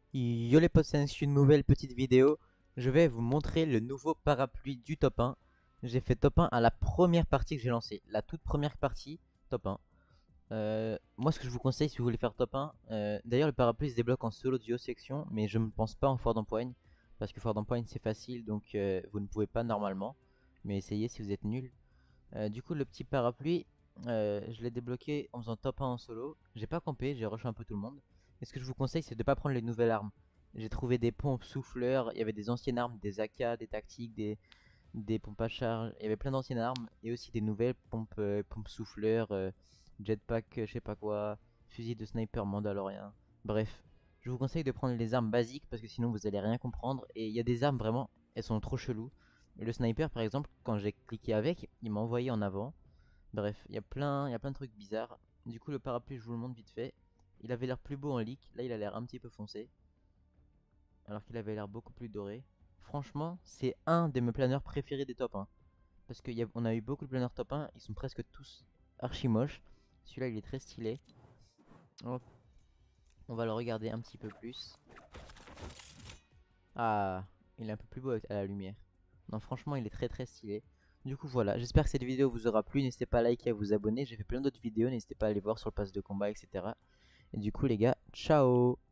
Yo les potes, c'est une nouvelle petite vidéo. Je vais vous montrer le nouveau parapluie du top 1. J'ai fait top 1 à la première partie que j'ai lancée. La toute première partie, top 1. Moi ce que je vous conseille si vous voulez faire top 1, d'ailleurs le parapluie se débloque en solo duo section, mais je ne pense pas en fort d'empoigne. Parce que fort d'empoigne c'est facile, donc vous ne pouvez pas normalement. Mais essayez si vous êtes nul. Du coup le petit parapluie, je l'ai débloqué en faisant top 1 en solo. J'ai pas campé, j'ai rush un peu tout le monde. Et ce que je vous conseille, c'est de pas prendre les nouvelles armes. J'ai trouvé des pompes souffleurs, il y avait des anciennes armes, des AK, des tactiques, des pompes à charge. Il y avait plein d'anciennes armes et aussi des nouvelles pompes, pompes souffleurs, jetpack, je sais pas quoi, fusil de sniper mandalorien. Bref, je vous conseille de prendre les armes basiques parce que sinon vous allez rien comprendre. Et il y a des armes vraiment, elles sont trop cheloues. Le sniper par exemple, quand j'ai cliqué avec, il m'a envoyé en avant. Bref, il y a plein de trucs bizarres. Du coup, le parapluie, je vous le montre vite fait. Il avait l'air plus beau en leak. Là, il a l'air un petit peu foncé. Alors qu'il avait l'air beaucoup plus doré. Franchement, c'est un de mes planeurs préférés des top 1. Parce qu'on a eu beaucoup de planeurs top 1. Ils sont presque tous archi moches. Celui-là, il est très stylé. Hop, on va le regarder un petit peu plus. Ah, il est un peu plus beau à la lumière. Non, franchement, il est très très stylé. Du coup, voilà. J'espère que cette vidéo vous aura plu. N'hésitez pas à liker et à vous abonner. J'ai fait plein d'autres vidéos. N'hésitez pas à aller voir sur le pass de combat, etc. Et du coup les gars, ciao!